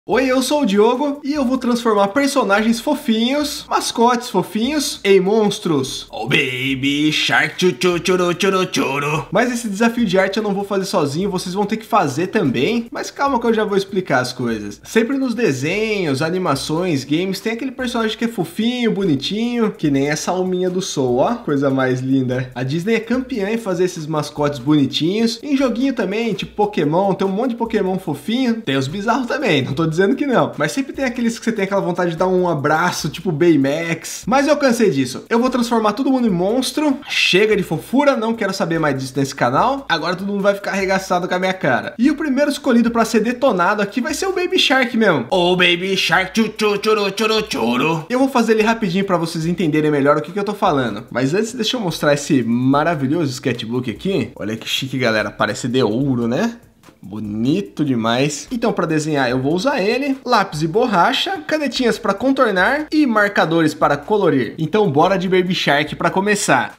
Oi, eu sou o Diogo e eu vou transformar personagens fofinhos, mascotes fofinhos, em monstros. Oh baby shark churu churu churu. Mas esse desafio de arte eu não vou fazer sozinho, vocês vão ter que fazer também. Mas calma que eu já vou explicar as coisas. Sempre nos desenhos, animações, games, tem aquele personagem que é fofinho, bonitinho, que nem essa alminha do Soul, ó, coisa mais linda. A Disney é campeã em fazer esses mascotes bonitinhos. Em joguinho também, tipo Pokémon, tem um monte de Pokémon fofinho. Tem os bizarros também, não tô dizendo que não, mas sempre tem aqueles que você tem aquela vontade de dar um abraço, tipo Baymax. Mas eu cansei disso, eu vou transformar todo mundo em monstro. Chega de fofura, não quero saber mais disso nesse canal. Agora todo mundo vai ficar arregaçado com a minha cara. E o primeiro escolhido pra ser detonado aqui vai ser o Baby Shark mesmo. Oh Baby Shark churu churu churu. Eu vou fazer ele rapidinho pra vocês entenderem melhor o que eu tô falando. Mas antes deixa eu mostrar esse maravilhoso sketchbook aqui. Olha que chique, galera, parece de ouro, né? Bonito demais. Então, para desenhar eu vou usar ele, lápis e borracha, canetinhas para contornar e marcadores para colorir. Então bora de Baby Shark para começar.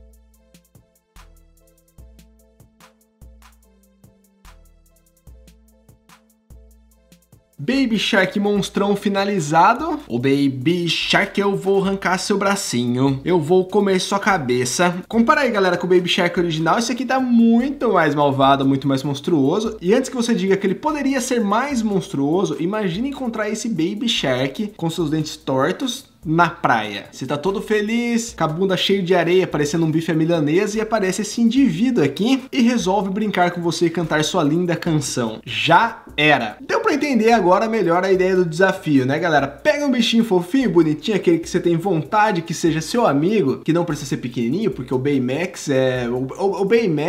Baby Shark monstrão finalizado. O Baby Shark, eu vou arrancar seu bracinho, eu vou comer sua cabeça. Compara aí, galera, com o Baby Shark original. Esse aqui tá muito mais malvado, muito mais monstruoso. E antes que você diga que ele poderia ser mais monstruoso, imagine encontrar esse Baby Shark com seus dentes tortos na praia. Você tá todo feliz, com a bunda cheia de areia, parecendo um bife à milanesa, e aparece esse indivíduo aqui e resolve brincar com você e cantar sua linda canção. Já era. Deu pra entender agora melhor a ideia do desafio, né, galera? Pega um bichinho fofinho, bonitinho, aquele que você tem vontade que seja seu amigo, que não precisa ser pequenininho, porque o Baymax é... O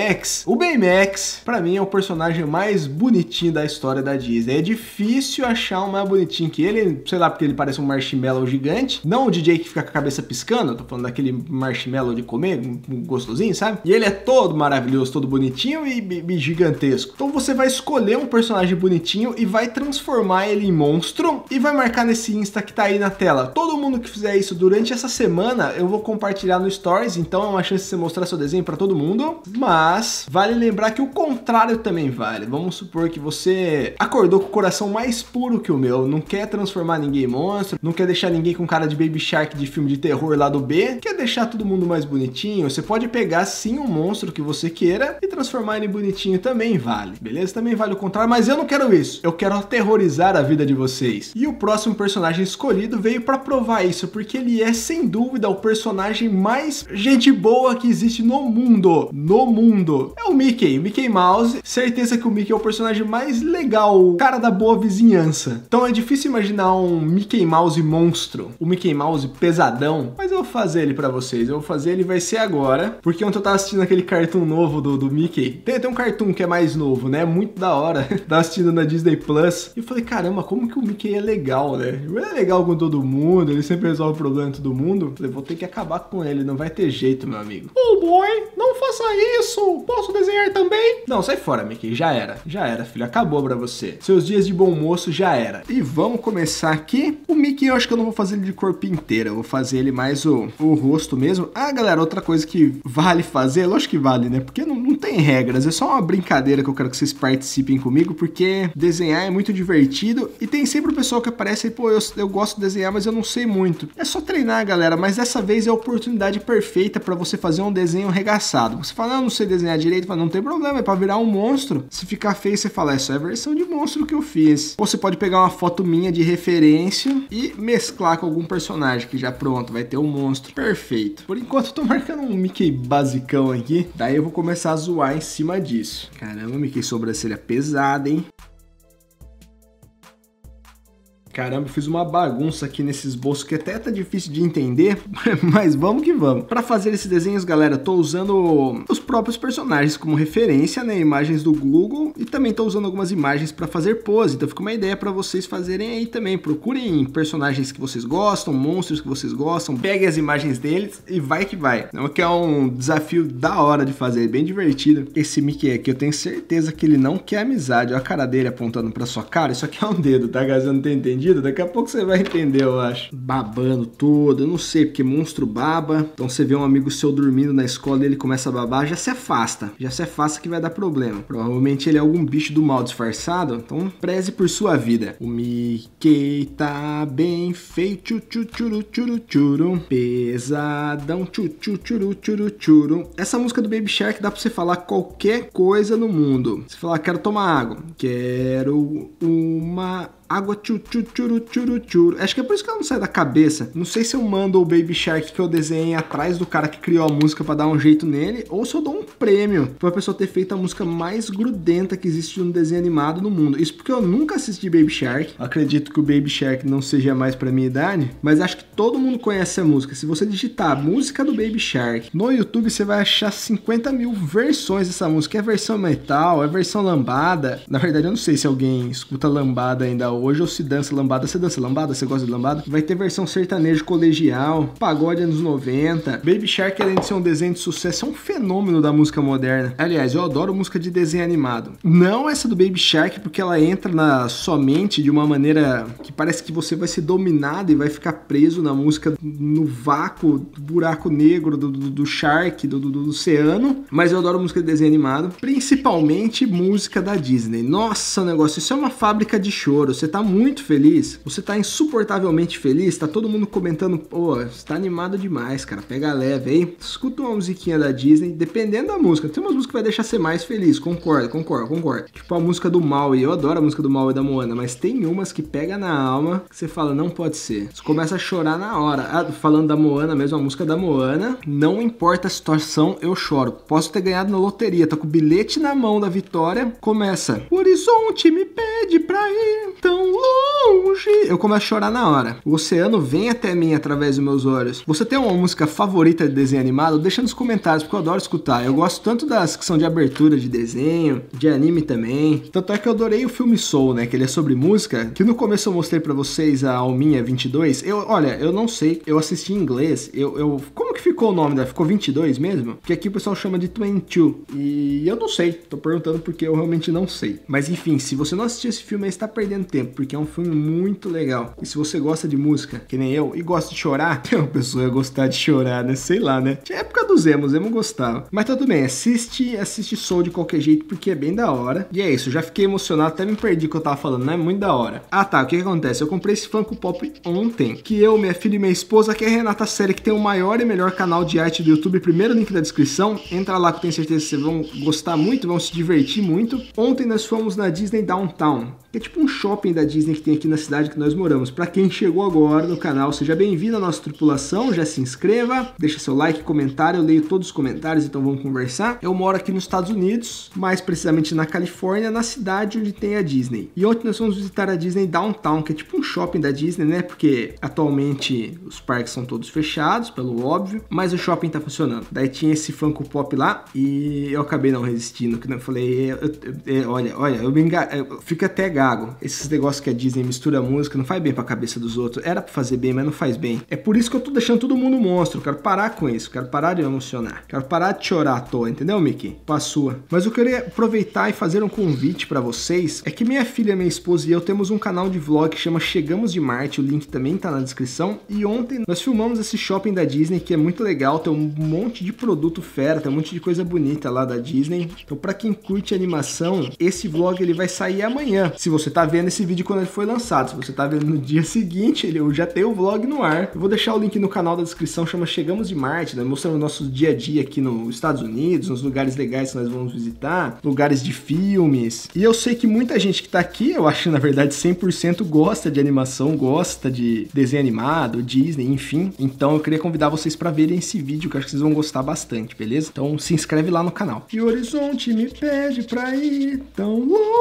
Baymax, pra mim, é o personagem mais bonitinho da história da Disney. É difícil achar um mais bonitinho que ele, sei lá, porque ele parece um marshmallow gigante. Não o DJ que fica com a cabeça piscando, eu tô falando daquele marshmallow de comer, gostosinho, sabe? E ele é todo maravilhoso, todo bonitinho e gigantesco. Então você vai escolher um personagem bonitinho e vai transformar ele em monstro e vai marcar nesse Insta que tá aí na tela. Todo mundo que fizer isso durante essa semana, eu vou compartilhar no Stories, então é uma chance de você mostrar seu desenho pra todo mundo. Mas vale lembrar que o contrário também vale. Vamos supor que você acordou com o coração mais puro que o meu, não quer transformar ninguém em monstro, não quer deixar ninguém com cara de Baby Shark de filme de terror lá do B, quer deixar todo mundo mais bonitinho, você pode pegar sim um monstro que você queira e transformar ele em bonitinho, também vale, beleza? Também vale o contrário, mas eu não quero isso, eu quero aterrorizar a vida de vocês. E o próximo personagem escolhido veio pra provar isso, porque ele é sem dúvida o personagem mais gente boa que existe no mundo, é o Mickey Mouse. Certeza que o Mickey é o personagem mais legal, o cara da boa vizinhança. Então é difícil imaginar um Mickey Mouse monstro, o Mickey Mouse pesadão, mas eu vou fazer ele pra vocês, eu vou fazer ele, vai ser agora, porque ontem eu tava assistindo aquele cartoon novo do Mickey, tem um cartoon que é mais novo, né, muito da hora, tava assistindo na Disney Plus, e eu falei, caramba, como que o Mickey é legal, né, ele é legal com todo mundo, ele sempre resolve o problema de todo mundo. Eu falei, vou ter que acabar com ele, não vai ter jeito, meu amigo. Oh boy, não faça isso, posso desenhar também? Não, sai fora, Mickey, já era, filho, acabou pra você, seus dias de bom moço já era. E vamos começar aqui. O Mickey eu acho que eu não vou fazer ele de corpo inteiro, eu vou fazer ele mais o rosto mesmo. Ah, galera, outra coisa que vale fazer, lógico que vale, né? Porque não tem regras, é só uma brincadeira que eu quero que vocês participem comigo, porque desenhar é muito divertido e tem sempre o pessoal que aparece e, pô, eu gosto de desenhar, mas eu não sei muito. É só treinar, galera, mas dessa vez é a oportunidade perfeita pra você fazer um desenho arregaçado. Você fala, não sei desenhar direito, mas não tem problema, é pra virar um monstro. Se ficar feio, você fala, essa é a versão de monstro que eu fiz. Ou você pode pegar uma foto minha de referência e mesclar com algum personagem que já pronto, vai ter um monstro perfeito. Por enquanto eu tô marcando um Mickey basicão aqui, daí eu vou começar a zoar em cima disso. Caramba, Mickey sobrancelha pesada, hein? Caramba, eu fiz uma bagunça aqui nesse esboço que até tá difícil de entender, mas vamos que vamos. Para fazer esses desenhos, galera, eu tô usando os próprios personagens como referência, né, imagens do Google, e também tô usando algumas imagens para fazer pose, então fica uma ideia para vocês fazerem aí também. Procurem personagens que vocês gostam, monstros que vocês gostam, peguem as imagens deles e vai que vai. Então aqui é um desafio da hora de fazer, bem divertido. Esse Mickey aqui, eu tenho certeza que ele não quer amizade, olha a cara dele apontando pra sua cara, isso aqui é um dedo, tá, galera? Eu não tô entendendo entendido? Daqui a pouco você vai entender, eu acho. Babando todo, eu não sei, porque monstro baba. Então você vê um amigo seu dormindo na escola e ele começa a babar, já se afasta. Já se afasta que vai dar problema. Provavelmente ele é algum bicho do mal disfarçado, então preze por sua vida. O Mickey tá bem feito, tchuru, tchuru, tchuru. Pesadão, tchuru, tchuru, tchuru, tchuru. Essa música do Baby Shark dá pra você falar qualquer coisa no mundo. Você falar, quero tomar água. Quero uma água, tchuru. Acho que é por isso que ela não sai da cabeça. Não sei se eu mando o Baby Shark que eu desenhei atrás do cara que criou a música pra dar um jeito nele, ou se eu dou um prêmio pra pessoa ter feito a música mais grudenta que existe no desenho animado no mundo. Isso porque eu nunca assisti Baby Shark. Acredito que o Baby Shark não seja mais pra minha idade, mas acho que todo mundo conhece a música. Se você digitar a música do Baby Shark no YouTube, você vai achar 50 mil versões dessa música. É versão metal, é versão lambada. Na verdade, eu não sei se alguém escuta lambada ainda hoje ou se dança lambada. Você dança lambada? Você gosta de lambada? Vai ter versão sertanejo colegial, pagode anos 90. Baby Shark, além de ser um desenho de sucesso, é um fenômeno da música moderna. Aliás, eu adoro música de desenho animado. Não essa do Baby Shark, porque ela entra na sua mente de uma maneira que parece que você vai ser dominado e vai ficar preso na música, no vácuo, do buraco negro do Shark, do oceano. Mas eu adoro música de desenho animado, principalmente música da Disney. Nossa, negócio, isso é uma fábrica de choro. Você tá muito feliz, você tá insuportavelmente feliz, tá todo mundo comentando, pô, você tá animado demais, cara, pega leve aí. Escuta uma musiquinha da Disney, dependendo da música. Tem umas músicas que vai deixar você mais feliz, concordo. Tipo a música do Maui, eu adoro a música do Maui e da Moana, mas tem umas que pega na alma, que você fala, não pode ser. Você começa a chorar na hora. Falando da Moana mesmo, a música da Moana, não importa a situação, eu choro. Posso ter ganhado na loteria, tô com o bilhete na mão da vitória, começa, o horizonte me pede pra ir tão longe. Eu começo a chorar na hora. O oceano vem até mim através dos meus olhos. Você tem uma música favorita de desenho animado? Deixa nos comentários, porque eu adoro escutar. Eu gosto tanto das que são de abertura de desenho, de anime também. Tanto é que eu adorei o filme Soul, né? Que ele é sobre música. Que no começo eu mostrei pra vocês a Alminha 22. Olha, eu não sei. Eu assisti em inglês. Como que ficou o nome dela? Ficou 22 mesmo? Porque aqui o pessoal chama de 22. E eu não sei. Tô perguntando porque eu realmente não sei. Mas enfim, se você não assistiu esse filme aí, você tá perdendo tempo, porque é um filme muito legal. E se você gosta de música, que nem eu, e gosta de chorar, uma pessoa ia gostar de chorar, né? Sei lá, né? Tinha época do Zemo gostava. Mas tudo bem, assiste Soul de qualquer jeito, porque é bem da hora. E é isso, já fiquei emocionado, até me perdi o que eu tava falando, né? Muito da hora. Ah tá, o que acontece? Eu comprei esse Funko Pop ontem, que eu, minha filha e minha esposa, que é a Renata Série, que tem o maior e melhor canal de arte do YouTube, primeiro link da descrição, entra lá que eu tenho certeza que vocês vão gostar muito, vão se divertir muito. Ontem nós fomos na Disney Downtown, que é tipo um shopping da Disney que tem aqui na cidade que nós moramos. Pra quem chegou agora no canal, seja bem-vindo à nossa tripulação, já se inscreva, deixa seu like, comentário, eu leio todos os comentários, então vamos conversar. Eu moro aqui nos Estados Unidos, mais precisamente na Califórnia, na cidade onde tem a Disney. E ontem nós fomos visitar a Disney Downtown, que é tipo um shopping da Disney, né? Porque atualmente os parques são todos fechados, pelo óbvio, mas o shopping tá funcionando. Daí tinha esse Funko Pop lá e eu acabei não resistindo, que eu falei, olha, eu fico até gago. Esses negócios que a Disney mistura música não faz bem pra cabeça dos outros. Era pra fazer bem, mas não faz bem. É por isso que eu tô deixando todo mundo monstro. Eu quero parar com isso. Quero parar de emocionar. Quero parar de chorar à toa, entendeu, Mickey? Pra sua. Mas eu queria aproveitar e fazer um convite pra vocês. É que minha filha, minha esposa e eu temos um canal de vlog que chama Chegamos de Marte. O link também tá na descrição. E ontem nós filmamos esse shopping da Disney, que é muito legal. Tem um monte de produto fera, tem um monte de coisa bonita lá da Disney. Então, pra quem curte animação, esse vlog ele vai sair amanhã. Se você tá vendo esse vídeo quando ele foi lançado, se você tá vendo no dia seguinte, eu já tenho o vlog no ar. Eu vou deixar o link no canal da descrição, chama Chegamos de Marte, né? Mostrando o nosso dia a dia aqui nos Estados Unidos, nos lugares legais que nós vamos visitar, lugares de filmes. E eu sei que muita gente que tá aqui, eu acho que na verdade 100% gosta de animação, gosta de desenho animado, Disney, enfim. Então eu queria convidar vocês pra verem esse vídeo, que eu acho que vocês vão gostar bastante, beleza? Então se inscreve lá no canal. E o horizonte me pede pra ir tão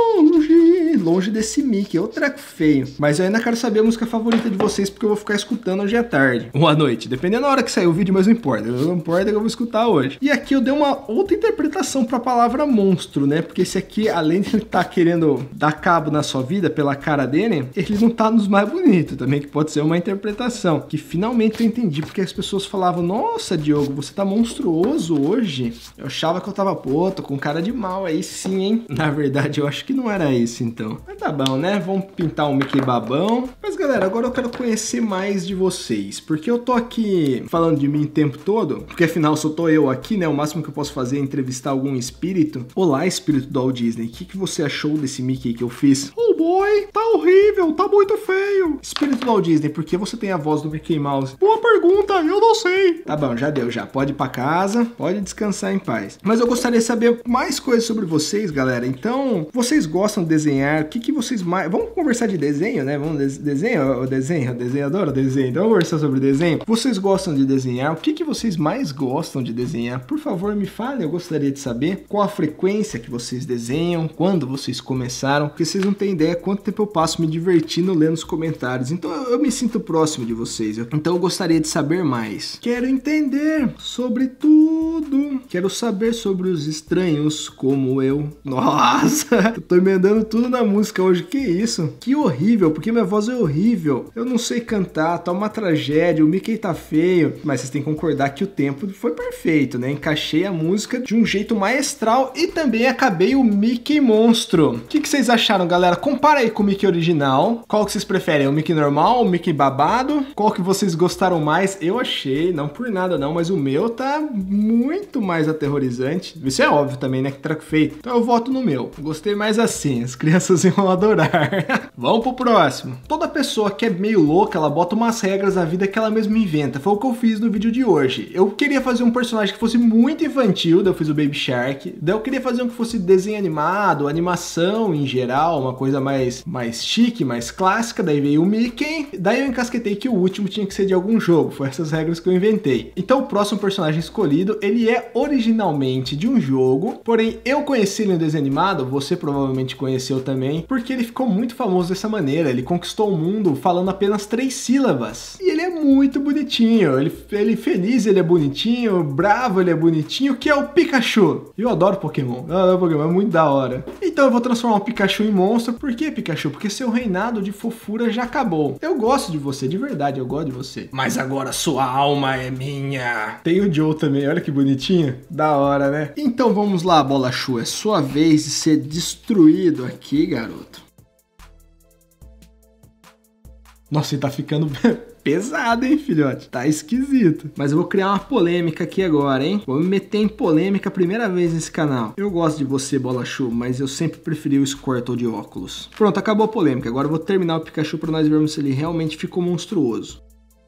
longe desse Mickey, é o treco feio. Mas eu ainda quero saber a música favorita de vocês, porque eu vou ficar escutando hoje à tarde ou à noite, dependendo da hora que sair o vídeo, mas não importa. Não importa que eu vou escutar hoje. E aqui eu dei uma outra interpretação pra palavra monstro, né? Porque esse aqui, além de ele estar querendo dar cabo na sua vida pela cara dele, ele não tá nos mais bonitos também, que pode ser uma interpretação. Que finalmente eu entendi porque as pessoas falavam, nossa, Diogo, você tá monstruoso hoje. Eu achava que eu tava, pô, tô com cara de mal aí sim, hein? Na verdade, eu acho que não era isso, então. Mas tá bom, né? Vamos pintar um Mickey babão. Mas galera, agora eu quero conhecer mais de vocês, porque eu tô aqui falando de mim o tempo todo, porque afinal só tô eu aqui, né? O máximo que eu posso fazer é entrevistar algum espírito. Olá, espírito do Walt Disney, o que você achou desse Mickey que eu fiz? Oh boy, tá horrível, tá muito feio. Espírito do Walt Disney, por que você tem a voz do Mickey Mouse? Boa pergunta, eu não sei. Tá bom, já deu, já. Pode ir pra casa, pode descansar em paz. Mas eu gostaria de saber mais coisas sobre vocês, galera. Então, vocês gostam de desenhar? O que vocês mais... Vamos conversar de desenho, né? Vamos desenho, desenhadora, desenho. Então, vamos conversar sobre desenho. Vocês gostam de desenhar? O que vocês mais gostam de desenhar? Por favor, me fale, eu gostaria de saber qual a frequência que vocês desenham, quando vocês começaram, porque vocês não têm ideia quanto tempo eu passo me divertindo lendo os comentários. Então, eu me sinto próximo de vocês. Então, eu gostaria de saber mais. Quero entender sobre tudo. Quero saber sobre os estranhos como eu. Nossa, eu tô emendando tudo na música hoje. Que isso? Que horrível, porque minha voz é horrível. Eu não sei cantar, tá uma tragédia, o Mickey tá feio. Mas vocês têm que concordar que o tempo foi perfeito, né? Encaixei a música de um jeito maestral e também acabei o Mickey monstro. O que vocês acharam, galera? Compara aí com o Mickey original. Qual que vocês preferem? O Mickey normal, o Mickey babado? Qual que vocês gostaram mais? Eu achei, não por nada não, mas o meu tá muito mais aterrorizante. Isso é óbvio também, né? Que trago feio. Então eu voto no meu. Gostei mais assim, as crianças iam adorar. Vamos pro próximo. Toda pessoa que é meio louca, ela bota umas regras na vida que ela mesma inventa. Foi o que eu fiz no vídeo de hoje. Eu queria fazer um personagem que fosse muito infantil, daí eu fiz o Baby Shark. Daí eu queria fazer um que fosse desenho animado, animação em geral, uma coisa mais chique, mais clássica. Daí veio o Mickey. Daí eu encasquetei que o último tinha que ser de algum jogo. Foi essas regras que eu inventei. Então o próximo personagem escolhido, ele é originalmente de um jogo, porém eu conheci ele no desenho animado, você provavelmente conheceu também, porque ele ficou muito famoso dessa maneira. Ele conquistou o mundo falando apenas 3 sílabas. E ele é muito bonitinho. Ele feliz, ele é bonitinho, bravo, ele é bonitinho, que é o Pikachu. Eu adoro Pokémon. Eu adoro Pokémon, é muito da hora. Então eu vou transformar o Pikachu em monstro. Por que, Pikachu? Porque seu reinado de fofura já acabou. Eu gosto de você, de verdade, eu gosto de você. Mas agora sua alma é minha. Tem o Joe também, olha que bonitinho. Da hora, né? Então vamos lá, Bolachu. É sua vez de ser destruído aqui, garoto. Nossa, ele tá ficando pesado, hein, filhote? Tá esquisito. Mas eu vou criar uma polêmica aqui agora, hein? Vou me meter em polêmica a primeira vez nesse canal. Eu gosto de você, Bolachu, mas eu sempre preferi o Squirtle de óculos. Pronto, acabou a polêmica. Agora eu vou terminar o Pikachu pra nós vermos se ele realmente ficou monstruoso.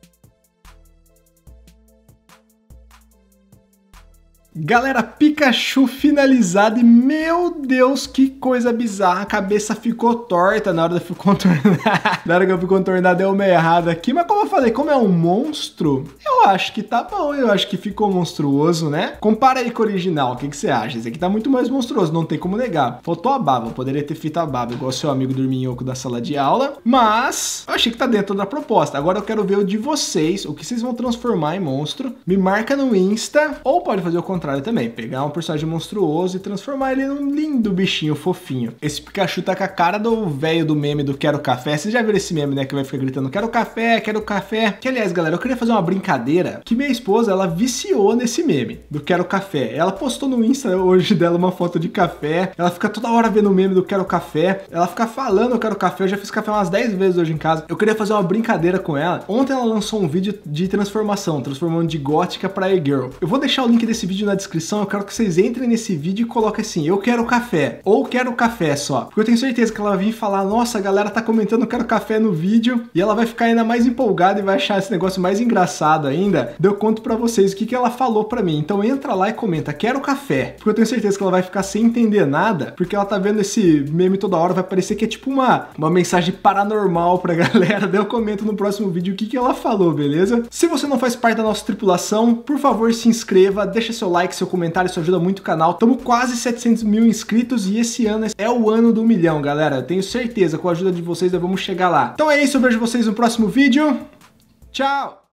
Galera, Pikachu finalizado e meu Deus, que coisa bizarra, a cabeça ficou torta na hora de eu fui contornar. Na hora que eu fui contornar deu uma errada aqui, mas como eu falei, como é um monstro, eu acho que tá bom, eu acho que ficou monstruoso, né? Compara aí com o original, o que você acha? Esse aqui tá muito mais monstruoso, não tem como negar. Faltou a baba, eu poderia ter feito a baba, igual seu amigo dorminhoco da sala de aula, mas eu achei que tá dentro da proposta. Agora eu quero ver o de vocês, o que vocês vão transformar em monstro. Me marca no Insta, ou pode fazer o contrário também, pegar um personagem monstruoso e transformar ele num lindo bichinho fofinho. Esse Pikachu tá com a cara do velho do meme do Quero Café. Vocês já viram esse meme, né, que vai ficar gritando Quero Café, Quero Café. Que aliás, galera, eu queria fazer uma brincadeira que minha esposa, ela viciou nesse meme do Quero Café. Ela postou no Insta hoje dela uma foto de café. Ela fica toda hora vendo o meme do Quero Café. Ela fica falando eu quero café. Eu já fiz café umas 10 vezes hoje em casa. Eu queria fazer uma brincadeira com ela. Ontem ela lançou um vídeo de transformação, transformando de gótica pra e-girl. Eu vou deixar o link desse vídeo na descrição. Eu quero que vocês entrem nesse vídeo e coloquem assim, eu quero café, ou quero café só. Porque eu tenho certeza que ela vai vir falar, nossa, a galera tá comentando eu quero café no vídeo, e ela vai ficar ainda mais empolgada e vai achar esse negócio mais engraçado ainda. Eu conto pra vocês o que ela falou pra mim. Então entra lá e comenta, quero café. Porque eu tenho certeza que ela vai ficar sem entender nada, porque ela tá vendo esse meme toda hora, vai parecer que é tipo uma mensagem paranormal pra galera. Daí eu comento no próximo vídeo o que ela falou, beleza? Se você não faz parte da nossa tripulação, por favor se inscreva, deixa seu like, seu comentário, isso ajuda muito o canal. Estamos quase 700 mil inscritos e esse ano é o ano do 1 milhão, galera. Eu tenho certeza, com a ajuda de vocês nós vamos chegar lá. Então é isso, eu vejo vocês no próximo vídeo. Tchau!